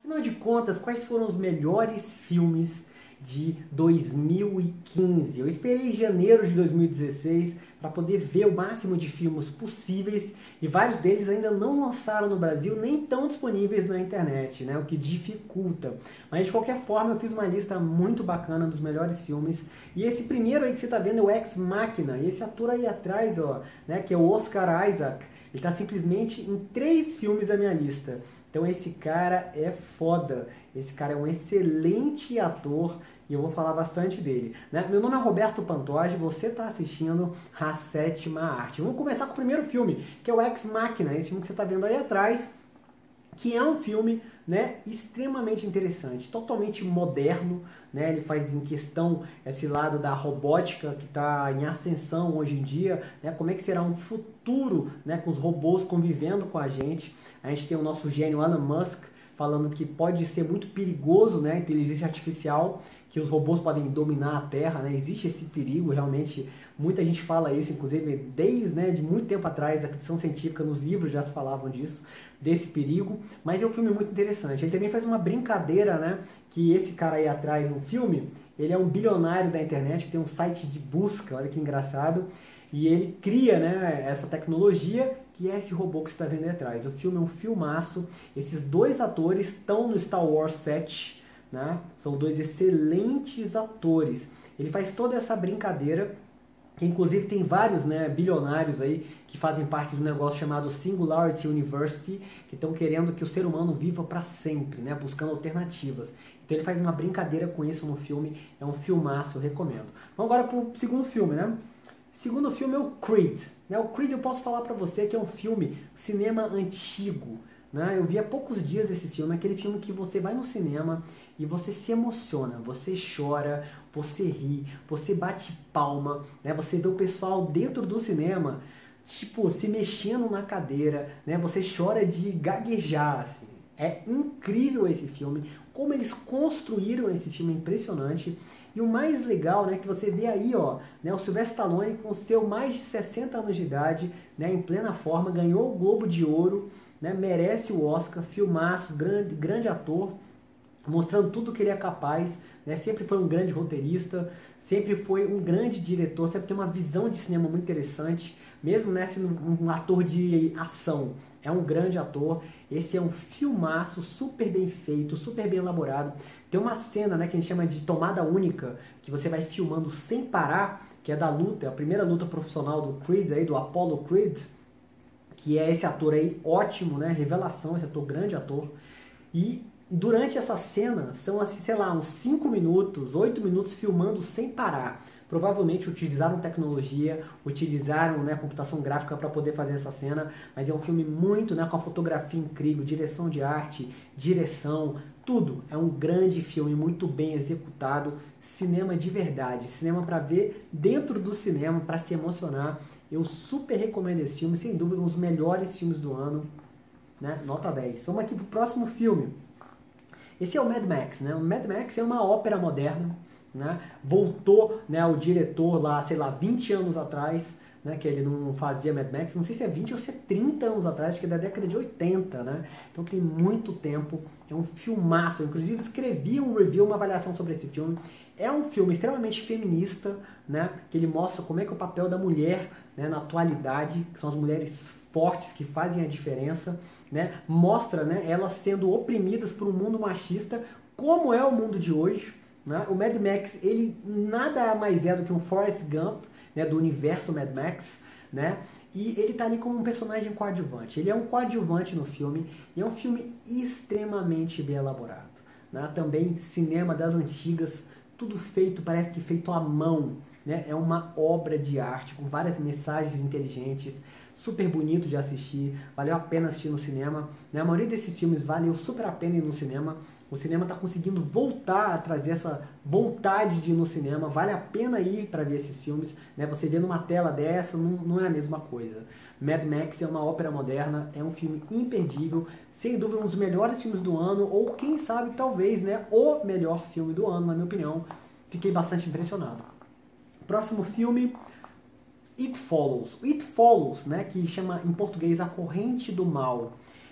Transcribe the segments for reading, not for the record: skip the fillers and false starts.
Afinal de contas, quais foram os melhores filmes de 2015? Eu esperei janeiro de 2016 para poder ver o máximo de filmes possíveis e vários deles ainda não lançaram no Brasil, nem estão disponíveis na internet, né? O que dificulta. Mas de qualquer forma, eu fiz uma lista muito bacana dos melhores filmes. E esse primeiro aí que você está vendo é o Ex Machina. E esse ator aí atrás, ó, né, que é o Oscar Isaac, ele está simplesmente em 3 filmes da minha lista. Então esse cara é foda, esse cara é um excelente ator e eu vou falar bastante dele, né? Meu nome é Roberto Pantoja e você está assistindo A Sétima Arte. Vamos começar com o primeiro filme, que é o Ex Machina, esse filme que você está vendo aí atrás, que é um filme, né, extremamente interessante, totalmente moderno, né? Ele faz em questão esse lado da robótica que está em ascensão hoje em dia, né? Como é que será um futuro, né, com os robôs convivendo com a gente. A gente tem o nosso gênio Elon Musk falando que pode ser muito perigoso, né, a inteligência artificial, que os robôs podem dominar a Terra, né? Existe esse perigo, realmente, muita gente fala isso, inclusive desde, né, de muito tempo atrás, a ficção científica, nos livros já se falavam disso, desse perigo, mas é um filme muito interessante. Ele também faz uma brincadeira, né, que esse cara aí atrás no filme, ele é um bilionário da internet, que tem um site de busca, olha que engraçado, e ele cria, né, essa tecnologia que é esse robô que você está vendo aí atrás. O filme é um filmaço, esses 2 atores estão no Star Wars 7, né? São 2 excelentes atores. Ele faz toda essa brincadeira, que inclusive tem vários, né, bilionários aí que fazem parte do negócio chamado Singularity University, que estão querendo que o ser humano viva para sempre, né, buscando alternativas. Então ele faz uma brincadeira com isso no filme, é um filmaço, eu recomendo. Vamos agora para o segundo filme, né? O segundo filme é o Creed. Né? O Creed eu posso falar para você que é um filme cinema antigo. Né? Eu vi há poucos dias esse filme, aquele filme que você vai no cinema e você se emociona, você chora, você ri, você bate palma, né? Você vê o pessoal dentro do cinema, tipo, se mexendo na cadeira, né? Você chora de gaguejar, assim. É incrível esse filme, como eles construíram esse filme, é impressionante. E o mais legal, né, que você vê aí, ó, né, o Sylvester Stallone com seu mais de 60 anos de idade, né, em plena forma, ganhou o Globo de Ouro, né, merece o Oscar, filmaço, grande ator, mostrando tudo que ele é capaz, né, sempre foi um grande roteirista, sempre foi um grande diretor, sempre tem uma visão de cinema muito interessante, mesmo, né, sendo um ator de ação. É um grande ator, esse é um filmaço super bem feito, super bem elaborado. Tem uma cena, né, que a gente chama de tomada única, que você vai filmando sem parar, que é da luta, a primeira luta profissional do Creed, aí, do Apollo Creed, que é esse ator aí ótimo, né, revelação, esse ator, grande ator. E durante essa cena, são assim, sei lá, uns 5 minutos, 8 minutos filmando sem parar. Provavelmente utilizaram tecnologia, utilizaram, né, computação gráfica para poder fazer essa cena, mas é um filme muito, né, com a fotografia incrível, direção de arte, direção, tudo. É um grande filme, muito bem executado, cinema de verdade, cinema para ver dentro do cinema, para se emocionar. Eu super recomendo esse filme, sem dúvida, um dos melhores filmes do ano, né, nota 10. Vamos aqui pro próximo filme. Esse é o Mad Max, né? O Mad Max é uma ópera moderna, né? Voltou, né, o diretor lá, sei lá, 20 anos atrás, né, que ele não fazia Mad Max, não sei se é 20 ou se é 30 anos atrás, acho que é da década de 80, né? Então tem muito tempo, é um filmaço, eu, inclusive escrevi um review, uma avaliação sobre esse filme. É um filme extremamente feminista, né, que ele mostra como é que é o papel da mulher, né, na atualidade, que são as mulheres fortes que fazem a diferença, né? Mostra, né, elas sendo oprimidas por um mundo machista, como é o mundo de hoje, né? O Mad Max, ele nada mais é do que um Forrest Gump, né, do universo Mad Max, né? E ele tá ali como um personagem coadjuvante. Ele é um coadjuvante no filme e é um filme extremamente bem elaborado, né? Também cinema das antigas, tudo feito, parece que feito à mão, né? É uma obra de arte com várias mensagens inteligentes, super bonito de assistir, valeu a pena assistir no cinema, né? A maioria desses filmes valeu super a pena ir no cinema. O cinema está conseguindo voltar a trazer essa vontade de ir no cinema, vale a pena ir para ver esses filmes, né? Você vê numa tela dessa, não é a mesma coisa. Mad Max é uma ópera moderna, é um filme imperdível, sem dúvida um dos melhores filmes do ano, ou quem sabe, talvez, né, o melhor filme do ano, na minha opinião. Fiquei bastante impressionado. Próximo filme, It Follows. It Follows, né, que chama em português A Corrente do Mal.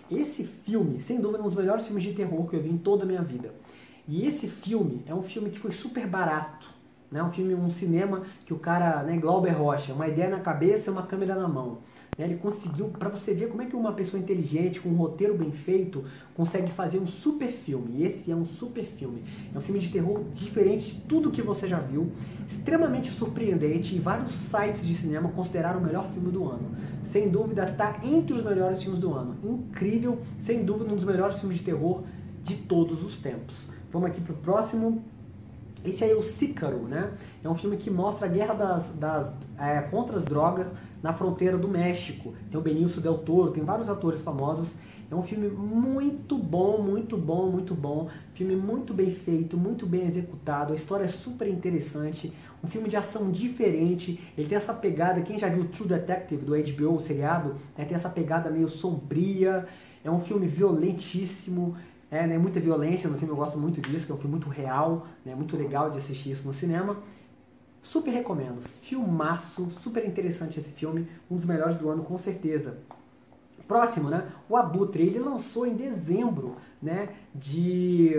Esse filme, sem dúvida, é um dos melhores filmes de terror que eu vi em toda a minha vida. E esse filme é um filme que foi super barato, né? Um cinema que o cara, né, Glauber Rocha, uma ideia na cabeça e uma câmera na mão. Né? Ele conseguiu, para você ver como é que uma pessoa inteligente, com um roteiro bem feito, consegue fazer um super filme. E esse é um super filme. É um filme de terror diferente de tudo que você já viu, extremamente surpreendente, e vários sites de cinema consideraram o melhor filme do ano. Sem dúvida, está entre os melhores filmes do ano. Incrível, sem dúvida, um dos melhores filmes de terror de todos os tempos. Vamos aqui para o próximo. Esse aí é o Sícaro, né? É um filme que mostra a guerra contra as drogas na fronteira do México. Tem o Benício Del Toro, tem vários atores famosos. É um filme muito bom, muito bom, muito bom. Filme muito bem feito, muito bem executado. A história é super interessante. Um filme de ação diferente. Ele tem essa pegada, quem já viu True Detective do HBO, o seriado, né, tem essa pegada meio sombria. É um filme violentíssimo. Né, muita violência no filme, eu gosto muito disso, que é um filme muito real, né, muito legal de assistir isso no cinema. Super recomendo, filmaço, super interessante esse filme, um dos melhores do ano com certeza. Próximo, né, o Abutre, ele lançou em dezembro, né, de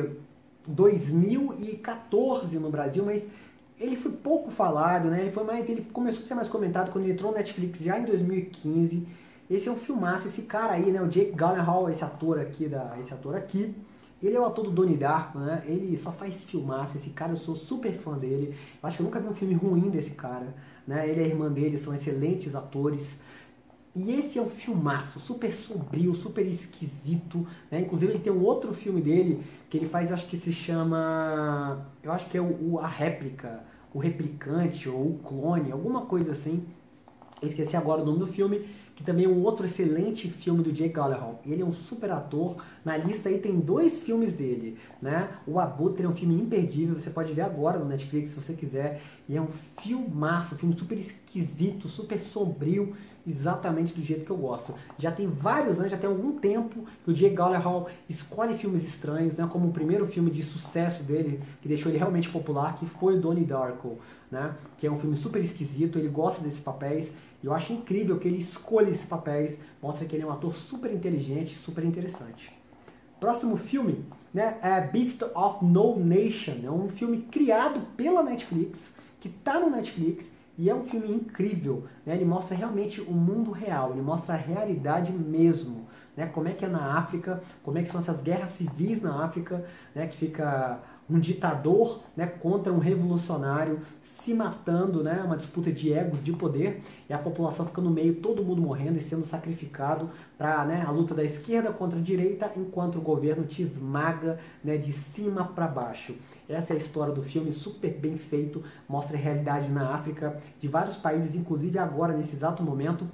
2014 no Brasil, mas ele foi pouco falado, né, ele começou a ser mais comentado quando ele entrou no Netflix já em 2015. Esse é um filmaço, esse cara aí, né, o Jake Gyllenhaal, esse ator aqui, ele é o ator do Donnie Darko, né, ele só faz filmaço, esse cara eu sou super fã dele, eu acho que eu nunca vi um filme ruim desse cara, né, ele e a irmã dele são excelentes atores, e esse é um filmaço, super sombrio, super esquisito, né, inclusive ele tem um outro filme dele, que ele faz, eu acho que se chama, eu acho que é a réplica, o replicante, ou o clone, alguma coisa assim, eu esqueci agora o nome do filme, que também é um outro excelente filme do Jake Gyllenhaal. Ele é um super ator. Na lista aí tem 2 filmes dele, né? O Abutre é um filme imperdível, você pode ver agora no Netflix se você quiser. E é um filmaço, um filme super esquisito, super sombrio, exatamente do jeito que eu gosto. Já tem vários anos, já tem algum tempo que o Jake Gyllenhaal escolhe filmes estranhos, né? Como o primeiro filme de sucesso dele, que deixou ele realmente popular, que foi o Donnie Darko, né? Que é um filme super esquisito, ele gosta desses papéis. Eu acho incrível que ele escolha esses papéis, mostra que ele é um ator super inteligente, super interessante. Próximo filme, né, é Beast of No Nation, é um filme criado pela Netflix, que está no Netflix, e é um filme incrível, né, ele mostra realmente o mundo real, ele mostra a realidade mesmo, né, como é que é na África, como é que são essas guerras civis na África, né, que fica um ditador, né, contra um revolucionário se matando, né, uma disputa de egos, de poder, e a população fica no meio, todo mundo morrendo e sendo sacrificado para, né, a luta da esquerda contra a direita, enquanto o governo te esmaga, né, de cima para baixo. Essa é a história do filme, super bem feito, mostra a realidade na África, de vários países, inclusive agora, nesse exato momento.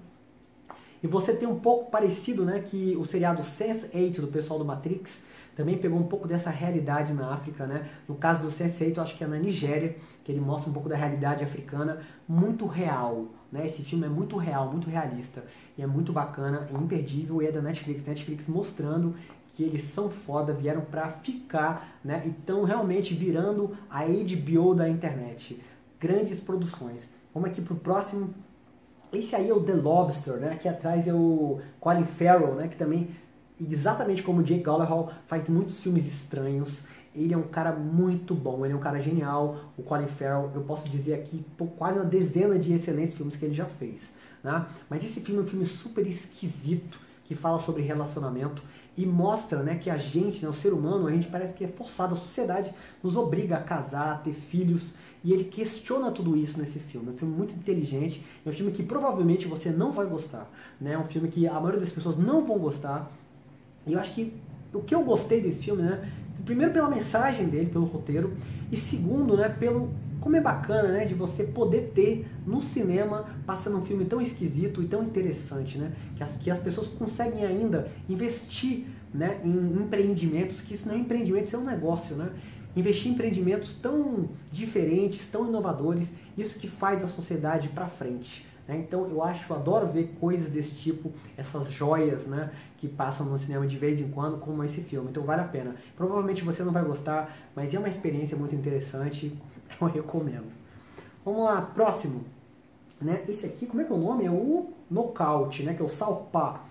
E você tem um pouco parecido, né, que o seriado Sense8 do pessoal do Matrix, também pegou um pouco dessa realidade na África, né? No caso do Sense8, eu acho que é na Nigéria, que ele mostra um pouco da realidade africana, muito real, né? Esse filme é muito real, muito realista, e é muito bacana, é imperdível, e é da Netflix. Netflix mostrando que eles são foda, vieram pra ficar, né? E estão realmente virando a HBO da internet. Grandes produções. Vamos aqui pro próximo. Esse aí é o The Lobster, né? Aqui atrás é o Colin Farrell, né? Que também, exatamente como o Jake Gyllenhaal, faz muitos filmes estranhos. Ele é um cara muito bom, ele é um cara genial. O Colin Farrell, eu posso dizer aqui, quase uma dezena de excelentes filmes que ele já fez, né? Mas esse filme é um filme super esquisito, que fala sobre relacionamento e mostra, né, que a gente, né, o ser humano, a gente parece que é forçado, a sociedade nos obriga a casar, a ter filhos, e ele questiona tudo isso nesse filme. É um filme muito inteligente, é um filme que provavelmente você não vai gostar, né? É um filme que a maioria das pessoas não vão gostar, e eu acho que o que eu gostei desse filme, né, primeiro pela mensagem dele, pelo roteiro, e segundo, né, como é bacana, né, de você poder ter no cinema, passando um filme tão esquisito e tão interessante, né, que as pessoas conseguem ainda investir, né, em empreendimentos, que isso não é um empreendimento, isso é um negócio, né, investir em empreendimentos tão diferentes, tão inovadores, isso que faz a sociedade para frente. Então eu adoro ver coisas desse tipo, essas joias, né, que passam no cinema de vez em quando, como esse filme, então vale a pena. Provavelmente você não vai gostar, mas é uma experiência muito interessante, eu recomendo. Vamos lá, próximo. Né? Esse aqui, como é que é o nome? É o Nocaute, né, que é o Southpaw.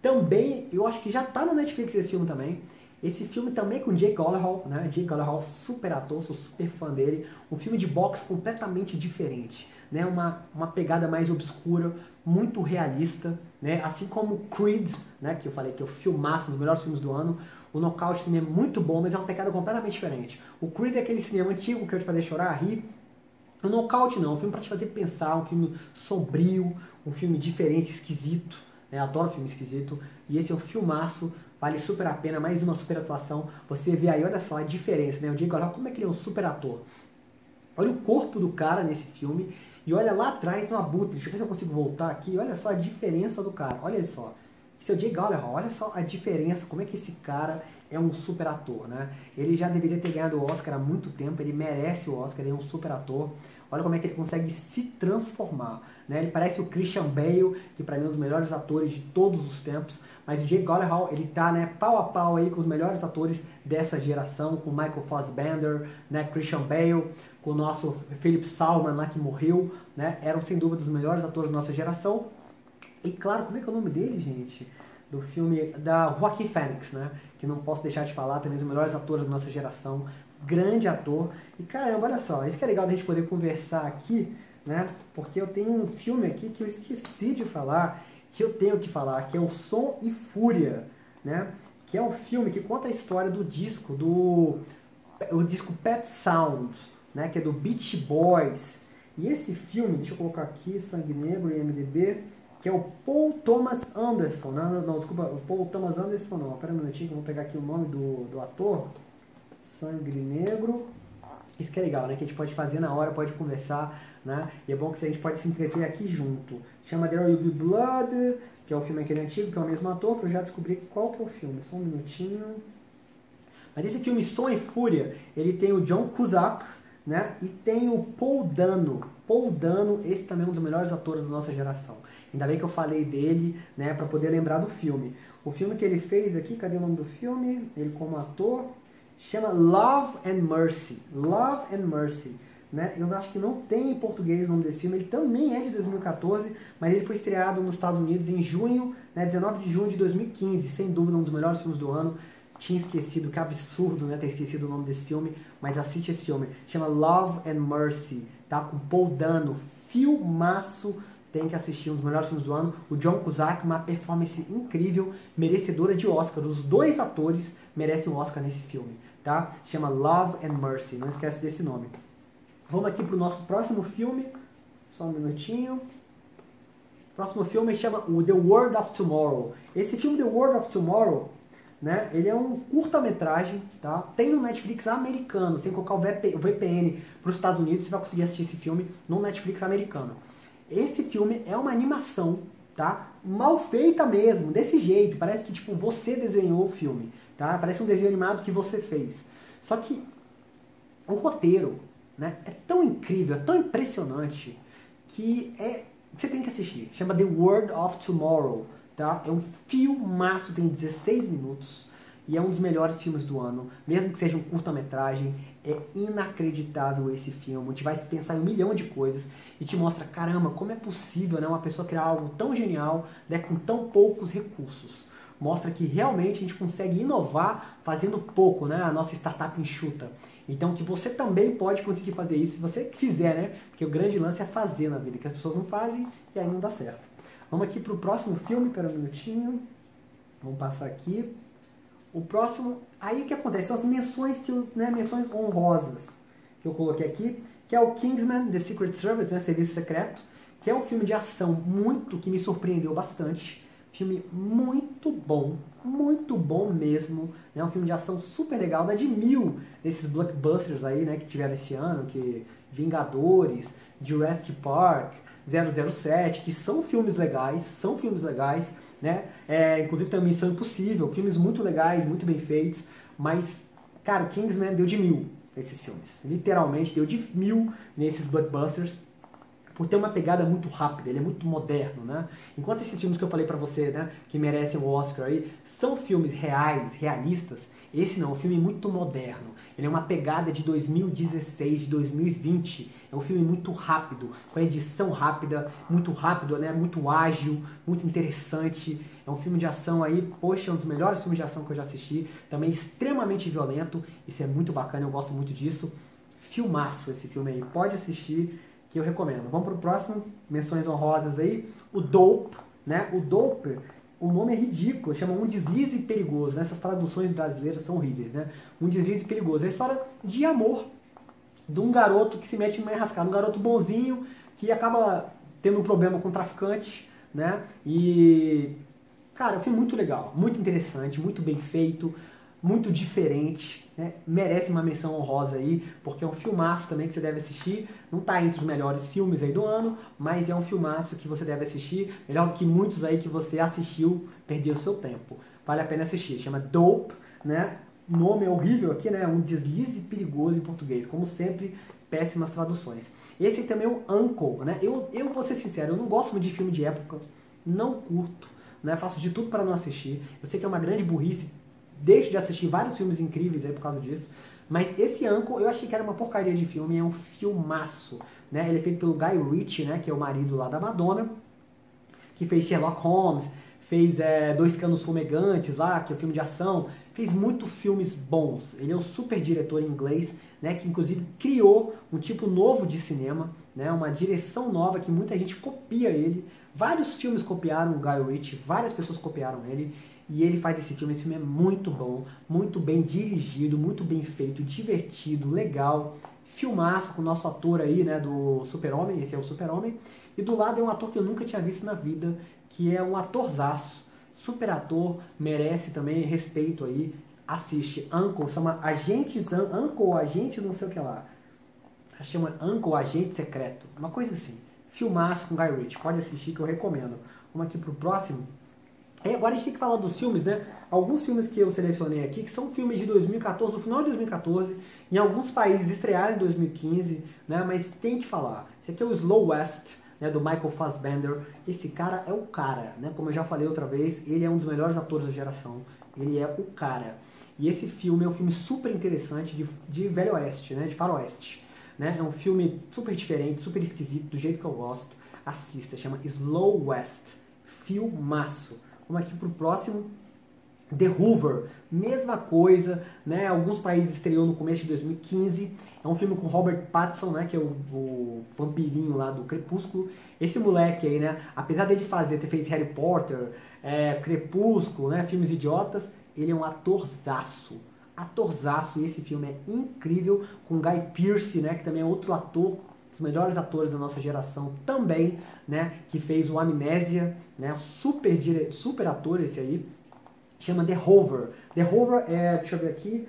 Também, eu acho que já tá no Netflix esse filme também. Esse filme também com Jake Gyllenhaal, né? Jake Gyllenhaal, super ator, sou super fã dele. Um filme de boxe completamente diferente, né? Uma pegada mais obscura, muito realista, né? Assim como Creed, né? Que eu falei que é o filmaço, um dos melhores filmes do ano. O Nocaute também é muito bom, mas é uma pegada completamente diferente. O Creed é aquele cinema antigo que vai te fazer chorar, rir. O Nocaute não, é um filme para te fazer pensar, um filme sombrio, um filme diferente, esquisito, né? Adoro filme esquisito. E esse é um filmaço, vale super a pena, mais uma super atuação. Você vê aí, olha só a diferença, né? O Jake Gyllenhaal, como é que ele é um super ator? Olha o corpo do cara nesse filme e olha lá atrás no Abutre. Deixa eu ver se eu consigo voltar aqui. Olha só a diferença do cara, olha só. Esse é o Jake Gyllenhaal, olha só a diferença, como é que esse cara é um super ator, né? Ele já deveria ter ganhado o Oscar há muito tempo, ele merece o Oscar, ele é um super ator. Olha como é que ele consegue se transformar, né? Ele parece o Christian Bale, que para mim é um dos melhores atores de todos os tempos, mas o Jake Gyllenhaal, ele tá, né, pau a pau aí com os melhores atores dessa geração, com Michael Fassbender, né, Christian Bale, com o nosso Philip Sallman lá que morreu, né? Eram sem dúvida os melhores atores da nossa geração. E claro, como é que é o nome dele, gente? Do filme da Joaquin Phoenix, né? Que não posso deixar de falar, também um dos melhores atores da nossa geração. Grande ator. E caramba, olha só, isso que é legal da gente poder conversar aqui, né? Porque eu tenho um filme aqui que eu esqueci de falar, que eu tenho que falar, que é o Som e Fúria, né? Que é um filme que conta a história do disco, o disco Pet Sounds, né? Que é do Beach Boys. E esse filme, deixa eu colocar aqui, Sangue Negro e IMDb, que é o Paul Thomas Anderson, não, desculpa, o Paul Thomas Anderson não, pera um minutinho que eu vou pegar aqui o nome do ator, Sangue Negro, isso que é legal, né, que a gente pode fazer na hora, pode conversar, né, e é bom que a gente pode se entreter aqui junto. Chama There Will Be Blood, que é o filme aquele antigo, que é o mesmo ator, para eu já descobrir qual que é o filme, só um minutinho. Mas esse filme Som e Fúria, ele tem o John Cusack, né, e tem o Paul Dano. Paul Dano, esse também é um dos melhores atores da nossa geração. Ainda bem que eu falei dele, né, para poder lembrar do filme. O filme que ele fez aqui, cadê o nome do filme? Ele como ator, chama Love and Mercy. Love and Mercy, né? Eu acho que não tem em português o nome desse filme. Ele também é de 2014, mas ele foi estreado nos Estados Unidos em junho, né, 19 de junho de 2015. Sem dúvida, um dos melhores filmes do ano. Tinha esquecido, que absurdo, né, ter esquecido o nome desse filme, mas assiste esse filme. Chama Love and Mercy, tá? Com Paul Dano, filmaço. Tem que assistir, um dos melhores filmes do ano. O John Cusack, uma performance incrível, merecedora de Oscar. Os dois atores merecem um Oscar nesse filme, tá? Chama Love and Mercy, não esquece desse nome. Vamos aqui pro nosso próximo filme, só um minutinho. O próximo filme chama The World of Tomorrow. Esse filme, The World of Tomorrow, né, ele é um curta-metragem, tá? Tem no Netflix americano, sem colocar o VPN para os Estados Unidos, você vai conseguir assistir esse filme no Netflix americano. Esse filme é uma animação, tá? Mal feita mesmo, desse jeito. Parece que tipo você desenhou o filme, tá? Parece um desenho animado que você fez. Só que o roteiro, né, é tão incrível, é tão impressionante que você tem que assistir. Chama The World of Tomorrow, tá? É um filmaço, tem 16 minutos. E é um dos melhores filmes do ano, mesmo que seja um curta-metragem, é inacreditável esse filme, te vai pensar em 1 milhão de coisas e te mostra, caramba, como é possível, né, uma pessoa criar algo tão genial, né, com tão poucos recursos. Mostra que realmente a gente consegue inovar fazendo pouco, né, a nossa startup enxuta. Então que você também pode conseguir fazer isso, se você fizer, né, porque o grande lance é fazer na vida, que as pessoas não fazem e aí não dá certo. Vamos aqui para o próximo filme, pera um minutinho, vamos passar aqui. O próximo, aí o que acontece? São as menções, menções honrosas que eu coloquei aqui, que é o Kingsman, The Secret Service, né, Serviço Secreto, que é um filme de ação que me surpreendeu bastante. Filme muito bom mesmo, né, um filme de ação super legal, dá de 1000 desses blockbusters aí, né, que tiveram esse ano, que Vingadores, Jurassic Park, 007, que são filmes legais, né? Inclusive tem a Missão Impossível, filmes muito legais, muito bem feitos, mas, cara, Kingsman deu de 1000 nesses filmes, literalmente deu de 1000 nesses blockbusters. por ter uma pegada muito rápida, ele é muito moderno, né? Enquanto esses filmes que eu falei pra você, né, que merecem o Oscar aí, são filmes reais, realistas, esse não, é um filme muito moderno. Ele é uma pegada de 2016, de 2020. É um filme muito rápido, com a edição rápida, muito rápido, né? Muito ágil, muito interessante. É um filme de ação aí, poxa, é um dos melhores filmes de ação que eu já assisti. Também extremamente violento, isso é muito bacana, eu gosto muito disso. Filmaço esse filme aí, pode assistir, que eu recomendo. Vamos pro próximo, menções honrosas aí. O Dope, né? O Dope, o nome é ridículo, chama Um Deslize Perigoso, né? Essas traduções brasileiras são horríveis, né? Um Deslize Perigoso. É a história de amor de um garoto que se mete numa enrascada, um garoto bonzinho que acaba tendo um problema com um traficante, né? E, cara, é um filme muito legal, muito interessante, muito bem feito, muito diferente, né? Merece uma menção honrosa aí, porque é um filmaço também que você deve assistir. Não está entre os melhores filmes aí do ano, mas é um filmaço que você deve assistir, melhor do que muitos aí que você assistiu, perdeu o seu tempo. Vale a pena assistir, chama Dope, né? Nome é horrível aqui, né? Um deslize perigoso em português, como sempre, péssimas traduções. Esse aí também é o Uncle, né? Eu vou ser sincero, eu não gosto muito de filme de época, não curto, né? Faço de tudo para não assistir. Eu sei que é uma grande burrice, deixo de assistir vários filmes incríveis aí por causa disso, mas esse Uncle eu achei que era uma porcaria de filme, é um filmaço, né? Ele é feito pelo Guy Ritchie, né? Que é o marido lá da Madonna, que fez Sherlock Holmes, fez Dois Canos Fumegantes lá, que é um filme de ação, fez muitos filmes bons. Ele é um super diretor inglês, né, que inclusive criou um tipo novo de cinema, né, uma direção nova que muita gente copia ele. Vários filmes copiaram o Guy Ritchie, várias pessoas copiaram ele, e ele faz esse filme é muito bom, muito bem dirigido, muito bem feito, divertido, legal. Filmaço com o nosso ator aí, né, do Super-Homem, esse é o Super-Homem. E do lado é um ator que eu nunca tinha visto na vida, que é um atorzaço, super ator, merece também respeito aí. Assiste, Uncle, chama Agentes, Uncle, Agente não sei o que lá. Chama Uncle, Agente Secreto, uma coisa assim. Filmaço com Guy Ritchie, pode assistir que eu recomendo. Vamos aqui pro próximo. E agora a gente tem que falar dos filmes, né? Alguns filmes que eu selecionei aqui, que são filmes de 2014, do final de 2014, em alguns países estrearam em 2015, né? Mas tem que falar. Esse aqui é o Slow West, né, do Michael Fassbender. Esse cara é o cara, né? Como eu já falei outra vez, ele é um dos melhores atores da geração. Ele é o cara. E esse filme é um filme super interessante de Velho Oeste, né? De Faroeste. Né? É um filme super diferente, super esquisito, do jeito que eu gosto. Assista, chama Slow West. Filmaço. Vamos aqui pro próximo. The Hoover, mesma coisa, né? Alguns países estreou no começo de 2015. É um filme com Robert Pattinson, né? Que é o vampirinho lá do Crepúsculo. Esse moleque aí, né? Apesar dele ter feito Harry Potter, Crepúsculo, né? Filmes idiotas, ele é um atorzaço. Atorzaço, e esse filme é incrível, com Guy Pearce, né? Que também é outro ator, dos melhores atores da nossa geração também, né? Que fez o Amnésia, né? Super ator esse aí. Chama The Hover. The Hover é, deixa eu ver aqui,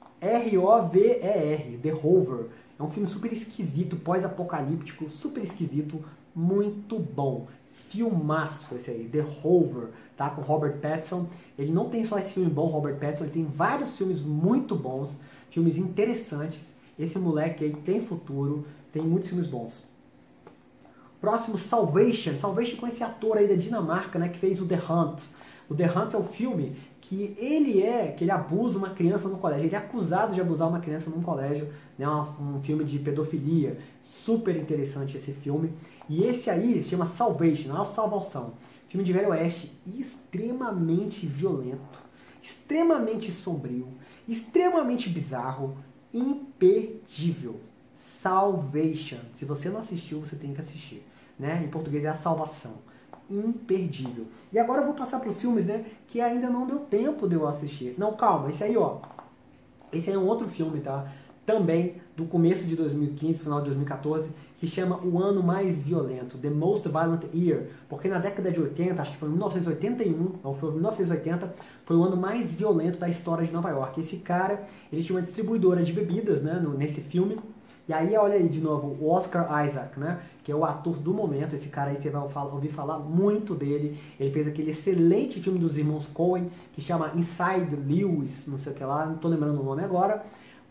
R-O-V-E-R, The Hover. É um filme super esquisito, pós-apocalíptico, super esquisito, muito bom. Filmaço esse aí, The Hover, tá? Com Robert Pattinson. Ele não tem só esse filme bom, Robert Pattinson, ele tem vários filmes muito bons, filmes interessantes. Esse moleque aí tem futuro, tem muitos filmes bons. Próximo, Salvation. Salvation com esse ator aí da Dinamarca, né, que fez o The Hunt. O The Hunt é o filme que ele abusa uma criança no colégio. Ele é acusado de abusar uma criança num colégio, né? Um filme de pedofilia. Super interessante esse filme. E esse aí se chama Salvation, a salvação. Filme de Velho Oeste, extremamente violento, extremamente sombrio, extremamente bizarro, imperdível. Salvation. Se você não assistiu, você tem que assistir, né? Em português é A Salvação. Imperdível. E agora eu vou passar para os filmes, né, que ainda não deu tempo de eu assistir. Não, calma, esse aí, ó. Esse aí é um outro filme, tá? Também do começo de 2015, final de 2014, que chama O Ano Mais Violento, The Most Violent Year, porque na década de 80, acho que foi em 1981, ou foi em 1980, foi o ano mais violento da história de Nova York. Esse cara, ele tinha uma distribuidora de bebidas, né, nesse filme. E aí, olha aí de novo, o Oscar Isaac, né? Que é o ator do momento. Esse cara aí você vai ouvir falar muito dele. Ele fez aquele excelente filme dos irmãos Coen, que chama Inside Lewis, não sei o que lá, não tô lembrando o nome agora.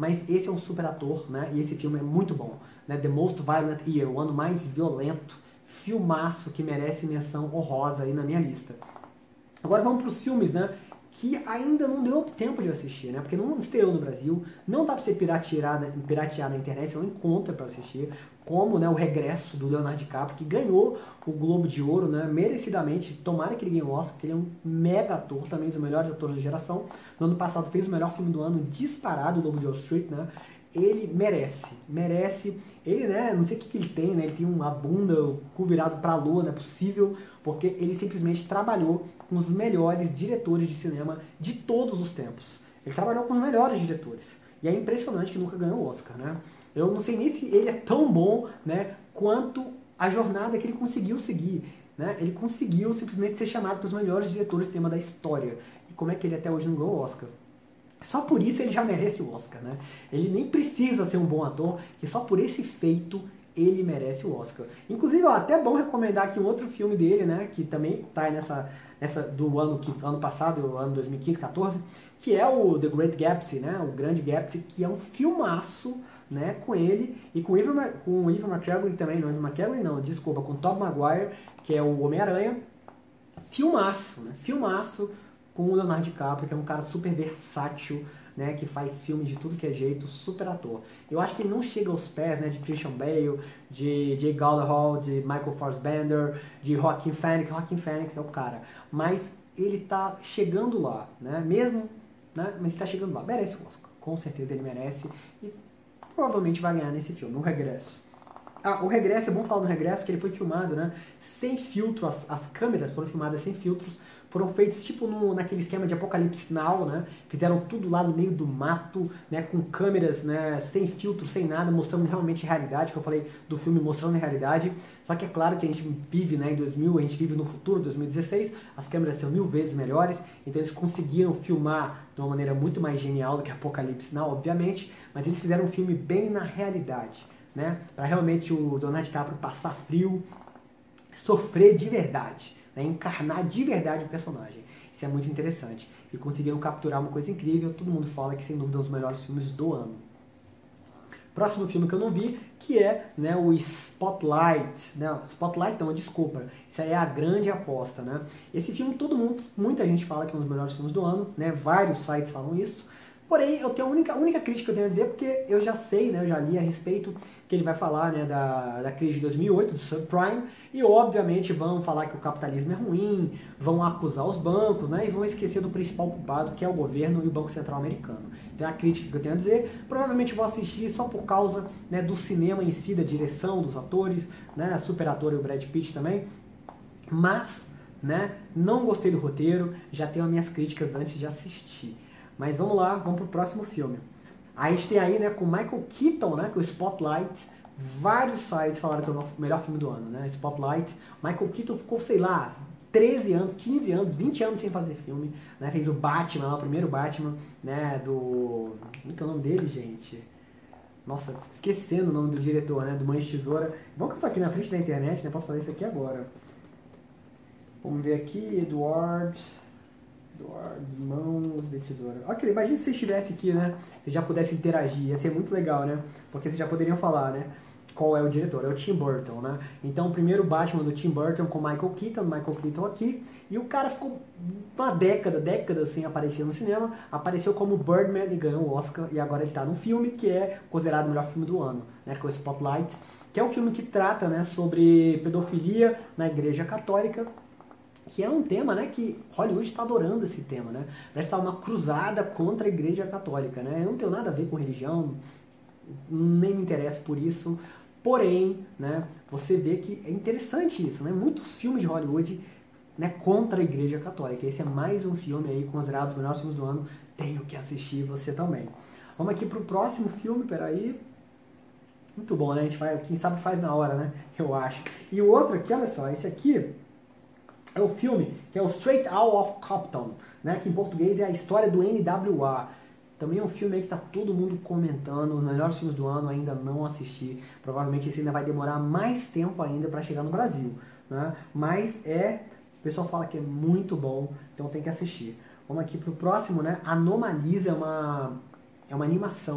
mas esse é um super ator, né? E esse filme é muito bom, né? The Most Violent Year, o ano mais violento, filmaço que merece menção honrosa aí na minha lista. Agora vamos para os filmes, né? Que ainda não deu tempo de eu assistir, né? Porque não estreou no Brasil, não dá para você piratear na internet, você não encontra para assistir, como, né, o Regresso do Leonardo DiCaprio, que ganhou o Globo de Ouro, né, merecidamente, tomara que ele ganhe o Oscar, porque ele é um mega ator, também um dos melhores atores da geração. No ano passado fez o melhor filme do ano disparado, o Lobo de Wall Street, né? Ele merece. Ele, né, não sei o que ele tem, né? Ele tem uma bunda, o cu virado pra lua, não é possível, porque ele simplesmente trabalhou com os melhores diretores de cinema de todos os tempos. Ele trabalhou com os melhores diretores. E é impressionante que nunca ganhou o Oscar, né? Eu não sei nem se ele é tão bom, né, quanto a jornada que ele conseguiu seguir, né? Ele conseguiu simplesmente ser chamado para os melhores diretores de cinema da história. E como é que ele até hoje não ganhou o Oscar? Só por isso ele já merece o Oscar, né? Ele nem precisa ser um bom ator, que só por esse feito ele merece o Oscar. Inclusive, ó, até é bom recomendar aqui um outro filme dele, né? Que também tá nessa do ano passado, ano 2015-14, que é o The Great Gatsby, né? O Grande Gatsby, que é um filmaço, né? Com ele e com o Ewan McGregor também, não, Ewan McGregor não, desculpa, com o Tobey Maguire, que é o Homem-Aranha. Filmaço, né? Filmaço com o Leonardo DiCaprio, que é um cara super versátil, né, que faz filmes de tudo que é jeito, super ator. Eu acho que ele não chega aos pés, né, de Christian Bale, de Jake Gyllenhaal, de Michael Fassbender, de Joaquin Phoenix. Joaquin Phoenix é o cara. Mas ele tá chegando lá, né, mesmo, né, mas ele tá chegando lá. Merece o Oscar, com certeza ele merece. E provavelmente vai ganhar nesse filme, O Regresso. Ah, o Regresso, é bom falar do Regresso, que ele foi filmado, né, sem filtro, as câmeras foram filmadas sem filtros, foram feitos tipo naquele esquema de Apocalipse Now, né, fizeram tudo lá no meio do mato, né, com câmeras, né, sem filtro, sem nada, mostrando realmente a realidade, que eu falei do filme mostrando a realidade, só que é claro que a gente vive, né, em 2000, a gente vive no futuro, 2016, as câmeras são 1000 vezes melhores, então eles conseguiram filmar de uma maneira muito mais genial do que Apocalipse Now, obviamente, mas eles fizeram um filme bem na realidade, né, para realmente o Leonardo DiCaprio passar frio, sofrer de verdade, né, encarnar de verdade o personagem. Isso é muito interessante. E conseguiram capturar uma coisa incrível, todo mundo fala que sem dúvida é um dos melhores filmes do ano. Próximo filme que eu não vi, que é, né, o Spotlight. Né, Spotlight não, desculpa. Isso aí é A Grande Aposta, né? Esse filme muita gente fala que é um dos melhores filmes do ano, né? Vários sites falam isso. Porém, eu tenho a única crítica que eu tenho a dizer, porque eu já sei, né, eu já li a respeito, que ele vai falar, né, da crise de 2008, do subprime, e obviamente vão falar que o capitalismo é ruim, vão acusar os bancos, né, e vão esquecer do principal culpado, que é o governo e o Banco Central americano. Então é a crítica que eu tenho a dizer. Provavelmente vou assistir só por causa, né, do cinema em si, da direção, dos atores, né, a super ator e o Brad Pitt também, mas, né, não gostei do roteiro, já tenho as minhas críticas antes de assistir. Mas vamos lá, vamos pro próximo filme. A gente tem aí, né, com Michael Keaton, né, com o Spotlight. Vários sites falaram que é o melhor filme do ano, né, Spotlight. Michael Keaton ficou, sei lá, 13 anos, 15 anos, 20 anos sem fazer filme, né, fez o Batman lá, o primeiro Batman, né, do... Como é o nome dele, gente? Nossa, esquecendo o nome do diretor, né, do Mãe de Tesoura. Bom que eu tô aqui na frente da internet, né, posso fazer isso aqui agora. Vamos ver aqui, Eduardo, Mãos de Tesoura. Ok, imagina se você estivesse aqui, né? Você já pudesse interagir, ia ser muito legal, né? Porque vocês já poderiam falar, né? Qual é o diretor? É o Tim Burton, né? Então, o primeiro Batman do Tim Burton com Michael Keaton aqui. E o cara ficou uma década sem aparecer no cinema. Apareceu como Birdman e ganhou o Oscar. E agora ele tá num filme que é considerado o melhor filme do ano, né? Que é o Spotlight. Que é um filme que trata, né, sobre pedofilia na Igreja Católica. Que é um tema, né, que Hollywood está adorando esse tema, né? Parece estar uma cruzada contra a Igreja Católica, né? Eu não tenho nada a ver com religião, nem me interesso por isso. Porém, né, você vê que é interessante isso, né? Muitos filmes de Hollywood, né, contra a Igreja Católica. Esse é mais um filme aí considerado os melhores filmes do ano. Tenho que assistir, você também. Vamos aqui para o próximo filme, peraí. Muito bom, né? A gente faz, quem sabe faz na hora, né? Eu acho. E o outro aqui, olha só, esse aqui é o filme que é o Straight Out of Compton, né? Que em português é a história do NWA. Também é um filme aí que tá todo mundo comentando, os melhores filmes do ano, ainda não assisti. Provavelmente esse ainda vai demorar mais tempo ainda para chegar no Brasil, né? Mas o pessoal fala que é muito bom, então tem que assistir. Vamos aqui pro próximo, né? Anomalisa é uma animação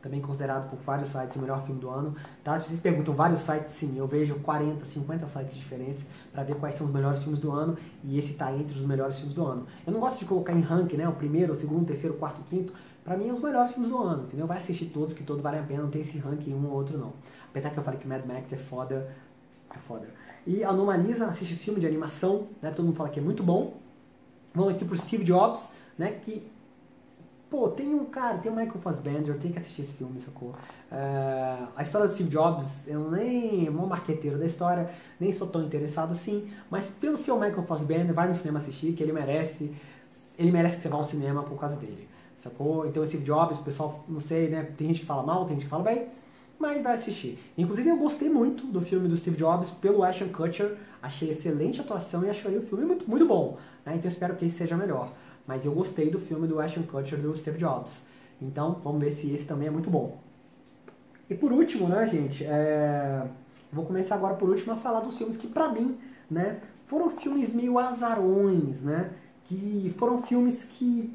também considerado por vários sites o melhor filme do ano. Tá? Se vocês perguntam vários sites, sim, eu vejo 40, 50 sites diferentes para ver quais são os melhores filmes do ano, e esse está entre os melhores filmes do ano. Eu não gosto de colocar em ranking, né, o primeiro, o segundo, o terceiro, o quarto, o quinto. Para mim, é os melhores filmes do ano, entendeu? Vai assistir todos, que todos valem a pena, não tem esse ranking um ou outro, não. Apesar que eu falei que Mad Max é foda, é foda. E a Anomalisa, assiste esse filme de animação, né? Todo mundo fala que é muito bom. Vamos aqui pro Steve Jobs, né? Que, pô, tem um cara, tem o Michael Fassbender, tem que assistir esse filme, sacou? A história do Steve Jobs, eu nem sou marqueteiro da história, nem sou tão interessado assim, mas pelo seu Michael Fassbender, vai no cinema assistir, que ele merece que você vá ao cinema por causa dele, sacou? Então, Steve Jobs, o pessoal, não sei, né? Tem gente que fala mal, tem gente que fala bem, mas vai assistir. Inclusive, eu gostei muito do filme do Steve Jobs pelo Ashton Kutcher. Achei excelente atuação e achei o filme muito, muito bom. Né? Então, eu espero que esse seja melhor. Mas eu gostei do filme do Ashton Kutcher do Steve Jobs. Então, vamos ver se esse também é muito bom. E por último, né, gente, vou começar agora por último a falar dos filmes que, pra mim, né, foram filmes meio azarões, né? Que foram filmes que...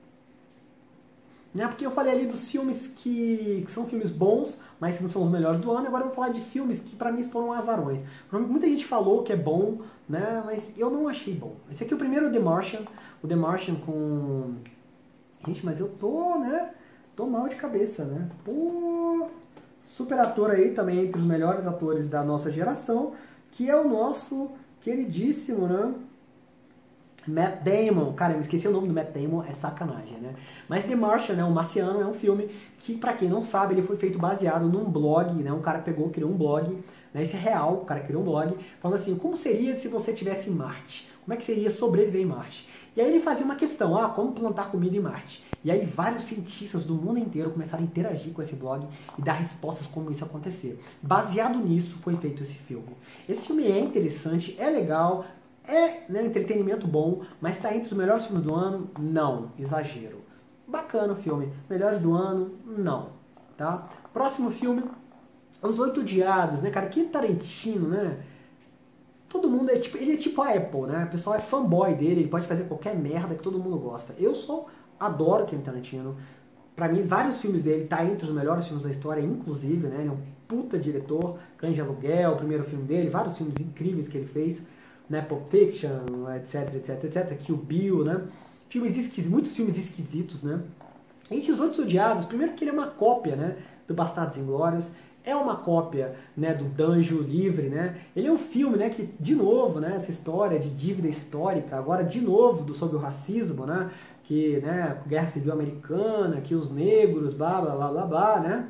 Né? Porque eu falei ali dos filmes que são filmes bons, mas que não são os melhores do ano. Agora eu vou falar de filmes que pra mim foram azarões. Muita gente falou que é bom, né? Mas eu não achei bom. Esse aqui é o primeiro, The Martian. O The Martian com... Gente, mas eu tô, né? Tô mal de cabeça, né? Pô... Super ator aí, também entre os melhores atores da nossa geração, que é o nosso queridíssimo, né? Matt Damon. Cara, eu me esqueci o nome do Matt Damon, é sacanagem, né? Mas The Martian, né, o Marciano, é um filme que, pra quem não sabe, ele foi feito baseado num blog, né? Um cara criou um blog, né? Isso é real, o cara criou um blog, falando assim, como seria se você estivesse em Marte? Como é que seria sobreviver em Marte? E aí ele fazia uma questão, como plantar comida em Marte? E aí vários cientistas do mundo inteiro começaram a interagir com esse blog e dar respostas como isso acontecer. Baseado nisso foi feito esse filme. Esse filme é interessante, é legal, né, entretenimento bom, mas está entre os melhores filmes do ano? Não, exagero. Bacana o filme. Melhores do ano? Não. Tá? Próximo filme, Os Oito Odiados, né, cara? Que Tarantino, né? Todo mundo ele é tipo a Apple, né? O pessoal é fanboy dele, ele pode fazer qualquer merda que todo mundo gosta. Eu adoro Quentin Tarantino. Pra mim, vários filmes dele tá entre os melhores filmes da história, inclusive, né? Ele é um puta diretor. Cães de Aluguel, o primeiro filme dele, vários filmes incríveis que ele fez, né? Pulp Fiction, etc, etc, etc. Kill Bill, né? Muitos filmes esquisitos, né? Entre Os Oito Odiados, primeiro que ele é uma cópia, né? Do Bastardos Inglórios. É uma cópia, né, do Danjo Livre, né? Ele é um filme, né, que, de novo, né, essa história de dívida histórica, agora de novo sobre o racismo, né? Que, né, Guerra Civil Americana, que os negros, blá, blá, blá, blá, blá, né?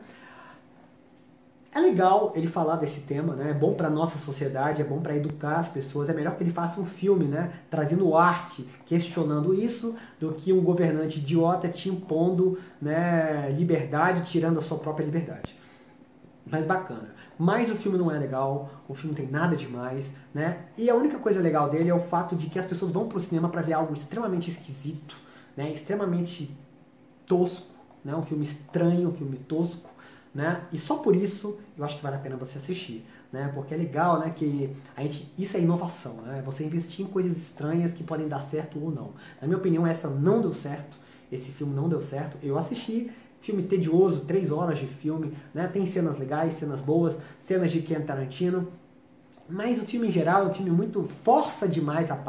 É legal ele falar desse tema, né? É bom para nossa sociedade, é bom para educar as pessoas. É melhor que ele faça um filme, né? Trazendo arte, questionando isso, do que um governante idiota te impondo, né, liberdade, tirando a sua própria liberdade. Mas bacana. Mas o filme não é legal, o filme não tem nada demais, né? E a única coisa legal dele é o fato de que as pessoas vão pro cinema para ver algo extremamente esquisito, né? Extremamente tosco, né? Um filme estranho, um filme tosco, né? E só por isso eu acho que vale a pena você assistir, né? Porque é legal, né, que isso é inovação, né? Você investir em coisas estranhas que podem dar certo ou não. Na minha opinião, essa não deu certo, esse filme não deu certo. Eu assisti, filme tedioso, 3 horas de filme, né? Tem cenas legais, cenas boas, cenas de Quentin Tarantino, mas o filme em geral é um filme muito... força demais a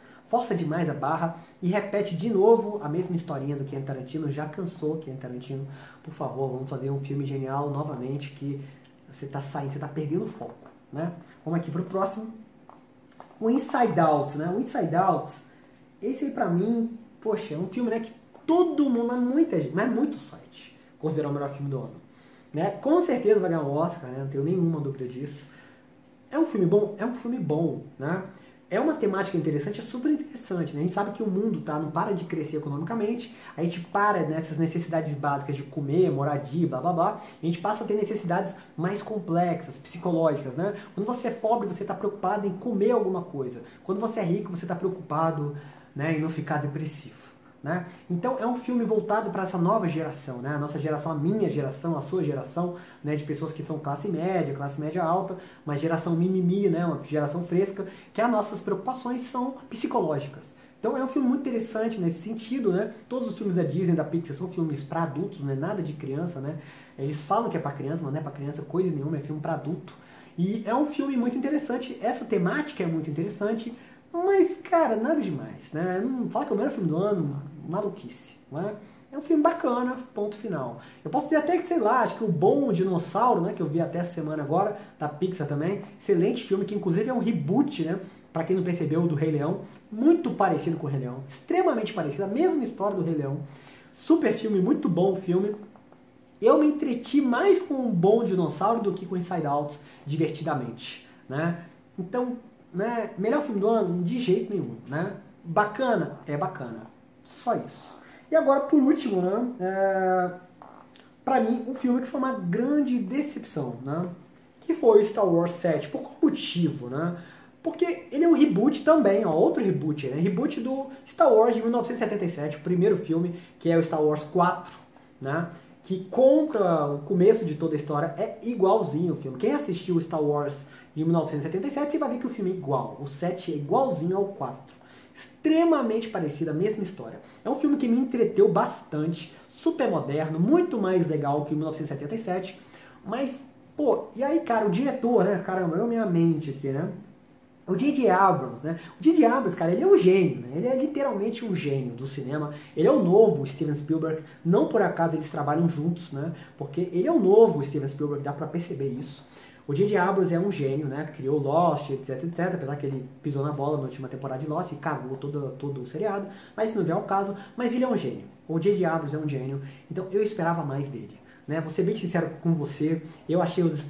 barra e repete de novo a mesma historinha do Quentin Tarantino. Já cansou, Quentin Tarantino, por favor, vamos fazer um filme genial novamente, que você tá perdendo o foco, né? Vamos aqui pro próximo, o Inside Out, né? O Inside Out, esse aí pra mim, poxa, é um filme, né, que todo mundo, mas muito site considerar o melhor filme do ano, né? Com certeza vai ganhar um Oscar, né? Não tenho nenhuma dúvida disso. É um filme bom? É um filme bom, né? É uma temática interessante, é super interessante, né? A gente sabe que o mundo não para de crescer economicamente, a gente para nessas necessidades básicas de comer, moradia, blá blá blá, e a gente passa a ter necessidades mais complexas, psicológicas, né? Quando você é pobre, você está preocupado em comer alguma coisa. Quando você é rico, você está preocupado, né, em não ficar depressivo, né? Então é um filme voltado para essa nova geração, né? A nossa geração, a minha geração, a sua geração, né? De pessoas que são classe média alta, uma geração mimimi, né? Uma geração fresca, que as nossas preocupações são psicológicas, Então é um filme muito interessante nesse sentido, né? Todos os filmes da Disney, da Pixar, são filmes para adultos, não é nada de criança, né? Eles falam que é para criança, mas não é para criança coisa nenhuma, é filme para adulto. E é um filme muito interessante, essa temática é muito interessante, mas, cara, nada demais, né? Não fala que é o melhor filme do ano, maluquice, né? É um filme bacana, ponto final. Eu posso dizer até que, sei lá, acho que o Bom Dinossauro, né, que eu vi até essa semana agora, da Pixar também, excelente filme, que inclusive é um reboot, né, pra quem não percebeu, do Rei Leão, muito parecido com o Rei Leão, extremamente parecido, a mesma história do Rei Leão, super filme, muito bom filme. Eu me entreti mais com o Bom Dinossauro do que com Inside Out, divertidamente, né? Então, né, melhor filme do ano? De jeito nenhum, né? Bacana? É bacana. Só isso. E agora, por último, né, pra mim, um filme que foi uma grande decepção, né? Que foi o Star Wars 7. Por qual motivo, né? Porque ele é um reboot também, ó, outro reboot, né? Reboot do Star Wars de 1977, o primeiro filme, que é o Star Wars 4, né? Que conta o começo de toda a história, é igualzinho o filme. Quem assistiu o Star Wars de 1977, você vai ver que o filme é igual. O 7 é igualzinho ao 4. Extremamente parecido, a mesma história. É um filme que me entreteu bastante, super moderno, muito mais legal que o 1977. Mas, pô, e aí, cara, o diretor, né? Caramba, eu minha mente aqui, né? O J.J. Abrams, né? O J.J. Abrams, cara, ele é um gênio, né? Ele é literalmente um gênio do cinema. Ele é o novo Steven Spielberg. Não por acaso eles trabalham juntos, né? Porque ele é o novo Steven Spielberg, dá pra perceber isso. O J.J. Abrams é um gênio, né? Criou Lost, etc, etc. Apesar que ele pisou na bola na última temporada de Lost e cagou todo o seriado. Mas isso não vem ao caso. Mas ele é um gênio. O J.J. Abrams é um gênio. Então eu esperava mais dele, né? Vou ser bem sincero com você. Eu achei os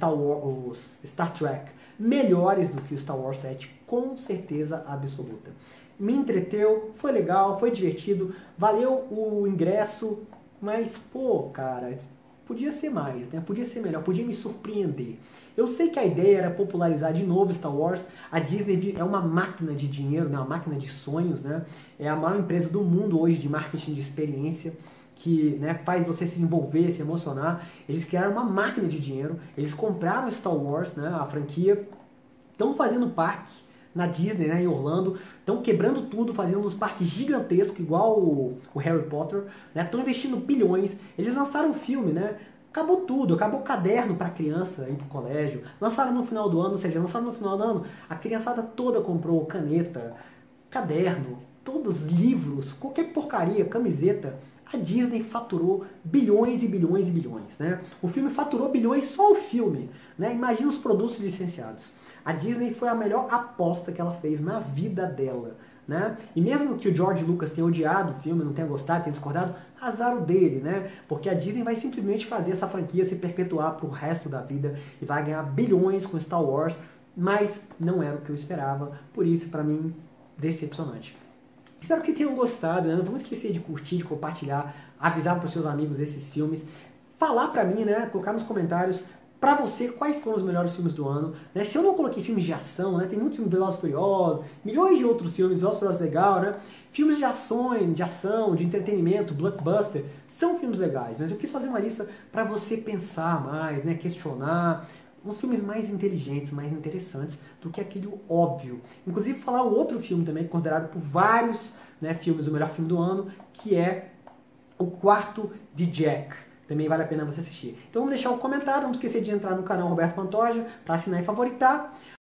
Star Trek melhores do que o Star Wars 7, com certeza absoluta. Me entreteu, foi legal, foi divertido, valeu o ingresso, mas, pô, cara, podia ser mais, né? Podia ser melhor, podia me surpreender. Eu sei que a ideia era popularizar de novo Star Wars. A Disney é uma máquina de dinheiro, né? Uma máquina de sonhos, né? É a maior empresa do mundo hoje de marketing de experiência, que, né, faz você se envolver, se emocionar. Eles criaram uma máquina de dinheiro, eles compraram Star Wars, né, a franquia, estão fazendo parque na Disney, né, em Orlando, estão quebrando tudo, fazendo uns parques gigantescos, igual o Harry Potter, né, estão investindo bilhões. Eles lançaram um filme, né, acabou tudo, acabou o caderno para criança ir pro colégio, lançaram no final do ano, ou seja, lançaram no final do ano, a criançada toda comprou caneta, caderno, todos livros, qualquer porcaria, camiseta. A Disney faturou bilhões e bilhões e bilhões, né? O filme faturou bilhões só o filme, né? Imagina os produtos licenciados. A Disney foi a melhor aposta que ela fez na vida dela, né? E mesmo que o George Lucas tenha odiado o filme, não tenha gostado, tenha discordado, azar o dele, né? Porque a Disney vai simplesmente fazer essa franquia se perpetuar pro resto da vida e vai ganhar bilhões com Star Wars, mas não era o que eu esperava, por isso, pra mim, decepcionante. Espero que tenham gostado, né? Não vamos esquecer de curtir, de compartilhar, avisar para os seus amigos esses filmes, falar pra mim, né? Colocar nos comentários pra você quais foram os melhores filmes do ano, né? Se eu não coloquei filmes de ação, né? Tem muitos filmes Velozes e Furiosos, milhões de outros filmes, Velozes e Furiosos legal, né? Filmes de ação, de entretenimento, blockbuster, são filmes legais, mas eu quis fazer uma lista pra você pensar mais, né? Questionar, uns filmes mais inteligentes, mais interessantes do que aquele óbvio. Inclusive falar um outro filme também, considerado por vários, né, filmes o melhor filme do ano, que é O Quarto de Jack. Também vale a pena você assistir. Então vamos deixar um comentário, não esquecer de entrar no canal Roberto Pantoja para assinar e favoritar.